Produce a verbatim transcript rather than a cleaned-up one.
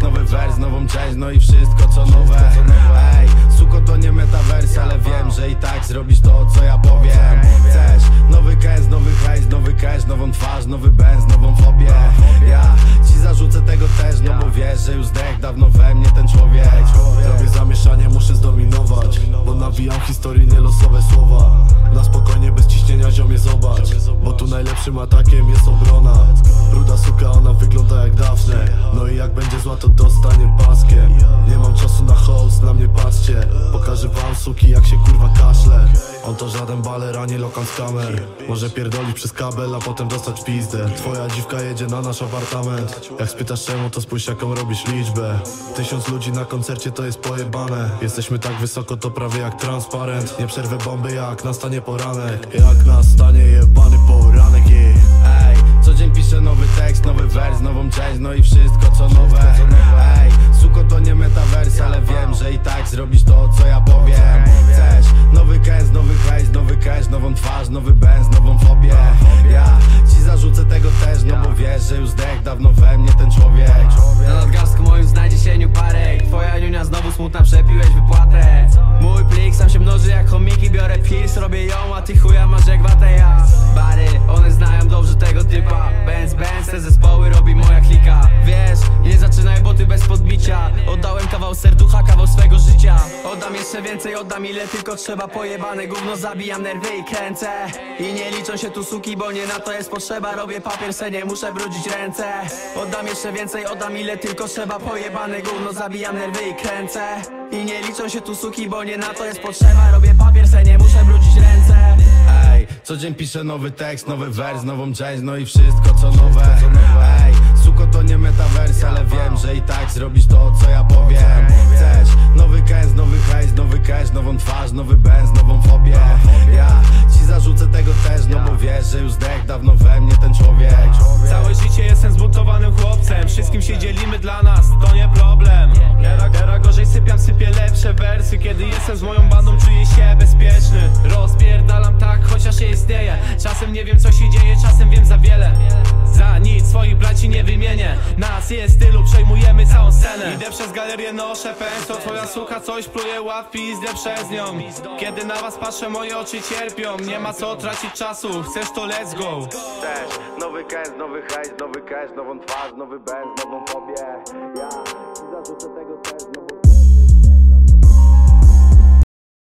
nowy wers, nową część, no i wszystko co nowe. Ej, suko to nie metavers, ale wiem, że i tak zrobisz to co ja powiem. Chcesz nowy cash, nowy hajs, nowy cash, nową twarz, nowy benz, nową fobię. Ja ci zarzucę tego też, no bo wiesz, że już zdech dawno we mnie ten człowiek. Robię zamieszanie, muszę zdominować, bo nawijam historii, nie losowe słowa. Na spokojnie, bez ciśnienia, ziomie, zobacz, bo tu najlepszym atakiem jest obrona. Ruda suka, ona wygląda jak Daphne, no i jak będzie zła, to dostanie paskiem. Nie mam czasu na host, na mnie patrzcie, pokażę wam suki, jak się kurwa kaszle. On to żaden baler, ani lokan z kamer. Może pierdolić przez kabel, a potem dostać pizdę. Twoja dziwka jedzie na nasz apartament. Jak spytasz czemu, to spójrz jaką robisz liczbę. Tysiąc ludzi na koncercie to jest pojebane. Jesteśmy tak wysoko, to prawie jak transparent. Nie przerwę bomby, jak nastanie poranek. Jak nastanie jebany poranek, yeah. Ej, co dzień piszę nowy tekst, nowy wers, nową część, no i wszystko co nowe. Ej, suko to nie metavers, ale wiem, że i tak zrobisz to co ja powiem. Chcesz nowy cash, nowy hajs, nowy cash, nową twarz, nowy benz, nową fobię. Ja ci zarzucę tego też, no bo wiesz, że już zdech dawno we mnie ten człowiek. Na nadgarstku moim znajdzie się niuparek. Twoja niunia znowu smutna, przepiłeś wypłatę. Mój plik sam się mnoży jak chomiki. Biorę pills, robię ją, a ty chuja masz jak watę jak bary, one znają dobrze tego typa. Benz, Benz, te zespoły robi moja klika. Wiesz, nie zaczynaj, bo ty bez podbicia. Oddałem kawał serducha, kawał swego życia. Oddam jeszcze więcej, oddam ile tylko trzeba. Pojebane gówno, zabijam nerwy i kręcę. I nie liczą się tu suki, bo nie na to jest potrzeba. Robię papier, se nie muszę brudzić ręce. Oddam jeszcze więcej, oddam ile tylko trzeba. Pojebane gówno, zabijam nerwy i kręcę. I nie liczą się tu suki, bo nie na to jest potrzeba. Robię papier, se nie muszę brudzić ręce. Ej, co dzień piszę nowy tekst, nowy wers, nową część, no i wszystko co nowe. Ej, suko to nie metavers, ale wiem, że i tak zrobisz to co ja powiem. Chcesz nowy cash, nowy hajs, nowy cash, nową twarz, nowy benz, nową fobię. Ja ci zarzucę tego też, no bo wiesz, że już zdech dawno we mnie ten człowiek. Całe życie jestem zbuntowanym chłopcem. Wszystkim się dzielimy, dla nas to nie problem. Teraz gorzej sypiam, sypię lepsze wersy. Kiedy jestem z moją bandą, czuję się bezpieczny. Rozpierdalam tak, chociaż nie istnieje. Czasem nie wiem co się dzieje, czasem wiem za wiele. Za nic swoich braci nie wymienię. Nas jest tylu, przejmujemy całą scenę. Idę przez galerię, noszę pęsło. Twoja suka coś pluje, łap pizdę przez nią. Kiedy na was patrzę, moje oczy cierpią. Nie ma co tracić czasu, chcesz to let's go. Chcesz nowy cash, nowy hajs, nowy cash, nową twarz, nowy benz, nową fobię. Ja ci zarzucę tego też, no